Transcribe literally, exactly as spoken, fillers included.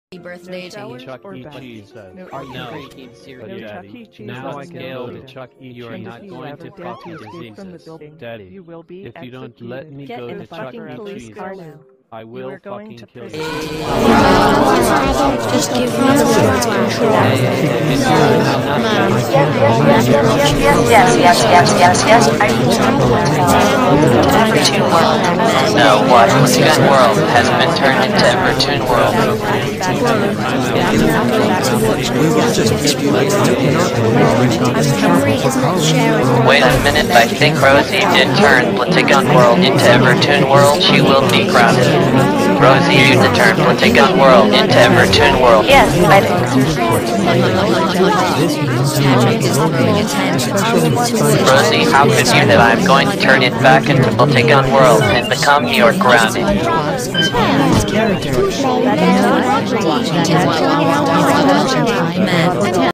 birthday to you. Chuck E. Cheese says. No, Are you no. freaking serious? No Chuck Daddy, E. Cheese now like scale it. to Chuck E. You are Change not the going level to down fucking to escape from the diseases. building. Daddy, You will be if you don't executed. let me Get go in to the Chuck fucking E. police Cheese, car now. I You will are going fucking to kill prison. you. Just give me the Yes, yes, yes, yes, yes, yes. Are you Evertoon World? No, what? Plotagon World has been turned into Evertoon World. Wait a minute, I think Rosie did turn Plotagon World into Evertoon World. She will be grounded. Rosie, you did turn Plotagon World into Evertoon World. Yes, I did. Rosie, how could you that I'm going to turn it back into Plotagon World and become your grounded?